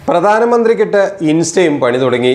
പ്രധാനമന്ത്രിക്കിട്ട് ഇൻസ്റ്റയും പണി തുടങ്ങി.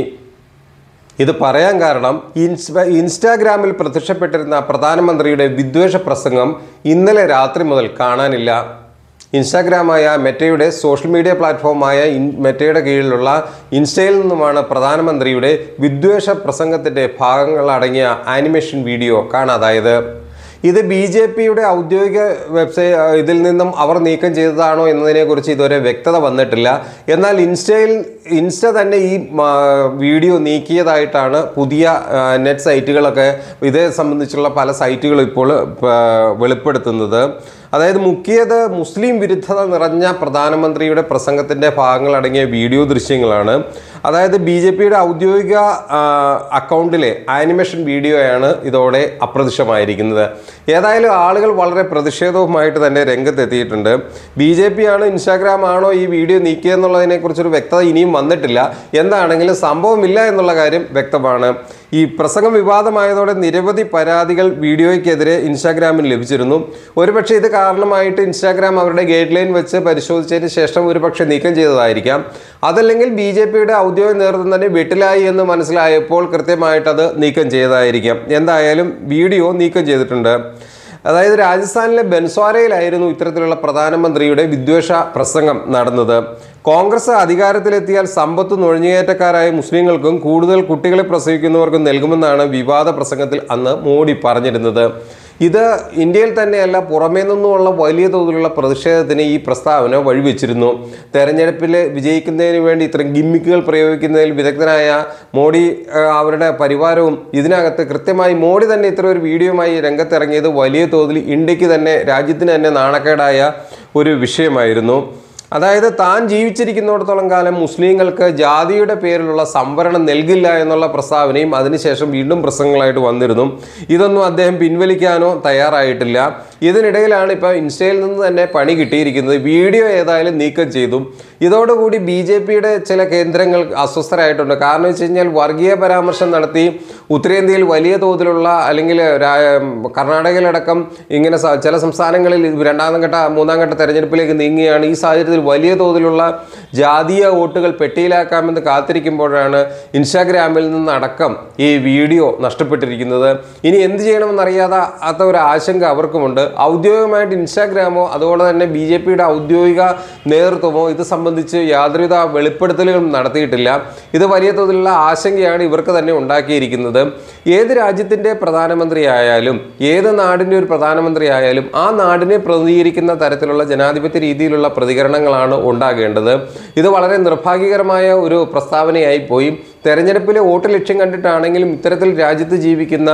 ഇത് പറയാൻ കാരണം ഇൻസ്റ്റാഗ്രാമിൽ പ്രത്യക്ഷപ്പെട്ടിരുന്ന പ്രധാനമന്ത്രിയുടെ വിദ്വേഷ പ്രസംഗം ഇന്നലെ രാത്രി മുതൽ കാണാനില്ല. ഇൻസ്റ്റാഗ്രാമായ മെറ്റയുടെ സോഷ്യൽ മീഡിയ പ്ലാറ്റ്ഫോമായ മെറ്റയുടെ കീഴിലുള്ള ഇൻസ്റ്റയിൽ നിന്നുമാണ് പ്രധാനമന്ത്രിയുടെ വിദ്വേഷ പ്രസംഗത്തിൻ്റെ ഭാഗങ്ങളടങ്ങിയ ആനിമേഷൻ വീഡിയോ കാണാതായത്. ഇത് BJPയുടെ ഔദ്യോഗിക ഇതിൽ നിന്നും അവർ നീക്കം ചെയ്തതാണോ എന്നതിനെക്കുറിച്ച് ഇതുവരെ വ്യക്തത വന്നിട്ടില്ല. എന്നാൽ ഇൻസ്റ്റ തന്നെ ഈ വീഡിയോ നീക്കിയതായിട്ടാണ് പുതിയ നെറ്റ് സൈറ്റുകളൊക്കെ ഇതേ സംബന്ധിച്ചുള്ള പല സൈറ്റുകളും ഇപ്പോൾ വെളിപ്പെടുത്തുന്നത്. അതായത് മുക്കിയത് മുസ്ലിം വിരുദ്ധത നിറഞ്ഞ പ്രധാനമന്ത്രിയുടെ പ്രസംഗത്തിൻ്റെ ഭാഗങ്ങളടങ്ങിയ വീഡിയോ ദൃശ്യങ്ങളാണ്. അതായത് BJPയുടെ ഔദ്യോഗിക അക്കൗണ്ടിലെ ആനിമേഷൻ വീഡിയോയാണ് ഇതോടെ അപ്രത്യക്ഷമായിരിക്കുന്നത്. ഏതായാലും ആളുകൾ വളരെ പ്രതിഷേധവുമായിട്ട് തന്നെ രംഗത്തെത്തിയിട്ടുണ്ട്. BJP ആണോ ഇൻസ്റ്റാഗ്രാം ആണോ ഈ വീഡിയോ നീക്കിയെന്നുള്ളതിനെക്കുറിച്ചൊരു വ്യക്തത ഇനിയും വന്നിട്ടില്ല. എന്താണെങ്കിലും സംഭവമില്ല എന്നുള്ള കാര്യം വ്യക്തമാണ്. ഈ പ്രസംഗം വിവാദമായതോടെ നിരവധി പരാതികൾ വീഡിയോയ്ക്കെതിരെ ഇൻസ്റ്റാഗ്രാമിന് ലഭിച്ചിരുന്നു. ഒരുപക്ഷെ ഇത് കാരണമായിട്ട് ഇൻസ്റ്റാഗ്രാം അവരുടെ ഗൈഡ് ലൈൻ വെച്ച് പരിശോധിച്ചതിന് ശേഷം ഒരുപക്ഷെ നീക്കം ചെയ്തതായിരിക്കാം. അതല്ലെങ്കിൽ BJPയുടെ ഔദ്യോഗിക നേതൃത്വം തന്നെ വെട്ടിലായി എന്ന് മനസ്സിലായപ്പോൾ കൃത്യമായിട്ടത് നീക്കം ചെയ്തതായിരിക്കാം. എന്തായാലും വീഡിയോ നീക്കം ചെയ്തിട്ടുണ്ട്. അതായത് രാജസ്ഥാനിലെ ബൻസ്വാരയിലായിരുന്നു ഇത്തരത്തിലുള്ള പ്രധാനമന്ത്രിയുടെ വിദ്വേഷ പ്രസംഗം നടന്നത്. കോൺഗ്രസ് അധികാരത്തിലെത്തിയാൽ സമ്പത്ത് നുഴഞ്ഞുകയറ്റക്കാരായ മുസ്ലിങ്ങൾക്കും കൂടുതൽ കുട്ടികളെ പ്രസവിക്കുന്നവർക്കും നൽകുമെന്നാണ് വിവാദ പ്രസംഗത്തിൽ അന്ന് മോഡി പറഞ്ഞിരുന്നത്. ഇത് ഇന്ത്യയിൽ തന്നെയല്ല പുറമേ നിന്നുമുള്ള വലിയ തോതിലുള്ള പ്രതിഷേധത്തിന് ഈ പ്രസ്താവന വഴിവെച്ചിരുന്നു. തെരഞ്ഞെടുപ്പിൽ വിജയിക്കുന്നതിന് വേണ്ടി ഇത്തരം ഗിമ്മിക്കുകൾ പ്രയോഗിക്കുന്നതിൽ വിദഗ്ധനായ മോഡി അവരുടെ പരിവാരവും ഇതിനകത്ത് കൃത്യമായി മോഡി തന്നെ ഇത്തരം ഒരു വീഡിയോയുമായി രംഗത്തിറങ്ങിയത് വലിയ തോതിൽ ഇന്ത്യക്ക് തന്നെ രാജ്യത്തിന് തന്നെ നാണക്കേടായ ഒരു വിഷയമായിരുന്നു. അതായത് താൻ ജീവിച്ചിരിക്കുന്നിടത്തോളം കാലം മുസ്ലിങ്ങൾക്ക് ജാതിയുടെ പേരിലുള്ള സംവരണം നൽകില്ല എന്നുള്ള പ്രസ്താവനയും അതിനുശേഷം വീണ്ടും പ്രസംഗങ്ങളായിട്ട് വന്നിരുന്നു. ഇതൊന്നും അദ്ദേഹം പിൻവലിക്കാനോ തയ്യാറായിട്ടില്ല. ഇതിനിടയിലാണ് ഇപ്പോൾ ഇൻസ്റ്റയിൽ നിന്ന് തന്നെ പണി കിട്ടിയിരിക്കുന്നത്. വീഡിയോ ഏതായാലും നീക്കം ചെയ്തു. ഇതോടുകൂടി BJPയുടെ ചില കേന്ദ്രങ്ങൾ അസ്വസ്ഥരായിട്ടുണ്ട്. കാരണം വെച്ച് കഴിഞ്ഞാൽ വർഗീയ പരാമർശം നടത്തി ഉത്തരേന്ത്യയിൽ വലിയ തോതിലുള്ള അല്ലെങ്കിൽ കർണാടകയിലടക്കം ഇങ്ങനെ ചില സംസ്ഥാനങ്ങളിൽ രണ്ടാം ഘട്ട മൂന്നാം ഘട്ട തെരഞ്ഞെടുപ്പിലേക്ക് നീങ്ങുകയാണ്. ഈ സാഹചര്യത്തിൽ വലിയ തോതിലുള്ള ജാതീയ വോട്ടുകൾ പെട്ടിയിലാക്കാമെന്ന് കാത്തിരിക്കുമ്പോഴാണ് ഇൻസ്റ്റാഗ്രാമിൽ നിന്നടക്കം ഈ വീഡിയോ നഷ്ടപ്പെട്ടിരിക്കുന്നത്. ഇനി എന്ത് ചെയ്യണമെന്നറിയാത്ത ഒരു ആശങ്ക അവർക്കുമുണ്ട്. ഔദ്യോഗികമായിട്ട് ഇൻസ്റ്റാഗ്രാമോ അതുപോലെ തന്നെ BJPയുടെ ഔദ്യോഗിക നേതൃത്വമോ ഇത് സംബന്ധിച്ച് യാതൊരുവിധ വെളിപ്പെടുത്തലുകളും നടത്തിയിട്ടില്ല. ഇത് വലിയ തോതിലുള്ള ആശങ്കയാണ് ഇവർക്ക് തന്നെ ഉണ്ടാക്കിയിരിക്കുന്നത്. ഏത് രാജ്യത്തിൻ്റെ പ്രധാനമന്ത്രി ആയാലും ഏത് നാടിൻ്റെ ഒരു പ്രധാനമന്ത്രി ആയാലും ആ നാടിനെ പ്രതിനിധീകരിക്കുന്ന തരത്തിലുള്ള ജനാധിപത്യ രീതിയിലുള്ള പ്രതികരണങ്ങളാണ് ഉണ്ടാകേണ്ടത്. ഇത് വളരെ നിർഭാഗ്യകരമായ ഒരു പ്രസ്താവനയായി പോയി. തെരഞ്ഞെടുപ്പിലെ വോട്ട് ലക്ഷ്യം കണ്ടിട്ടാണെങ്കിലും ഇത്തരത്തിൽ രാജ്യത്ത് ജീവിക്കുന്ന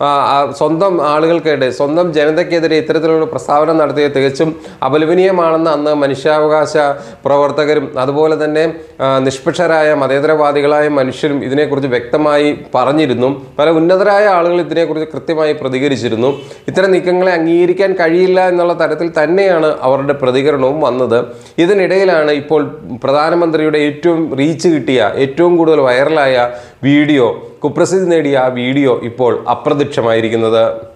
സ്വന്തം ആളുകൾക്കെതിരെ സ്വന്തം ജനതയ്ക്കെതിരെ ഇത്തരത്തിലുള്ള പ്രസ്താവന നടത്തിയത് തികച്ചും അപലപനീയമാണെന്ന് അന്ന് മനുഷ്യാവകാശ പ്രവർത്തകരും അതുപോലെ തന്നെ നിഷ്പക്ഷരായ മതേതരവാദികളായ മനുഷ്യരും ഇതിനെക്കുറിച്ച് വ്യക്തമായി പറഞ്ഞിരുന്നു. പല ഉന്നതരായ ആളുകൾ ഇതിനെക്കുറിച്ച് കൃത്യമായി പ്രതികരിച്ചിരുന്നു. ഇത്തരം നീക്കങ്ങളെ അംഗീകരിക്കാൻ കഴിയില്ല എന്നുള്ള തരത്തിൽ തന്നെയാണ് അവരുടെ പ്രതികരണവും വന്നത്. ഇതിനിടയിലാണ് ഇപ്പോൾ പ്രധാനമന്ത്രിയുടെ ഏറ്റവും റീച്ച് കിട്ടിയ ഏറ്റവും കൂടുതൽ വൈറലായ വീഡിയോ കുപ്രസിദ്ധി നേടിയ ആ വീഡിയോ ഇപ്പോൾ അപ്രത്യക്ഷമായിരിക്കുന്നത്.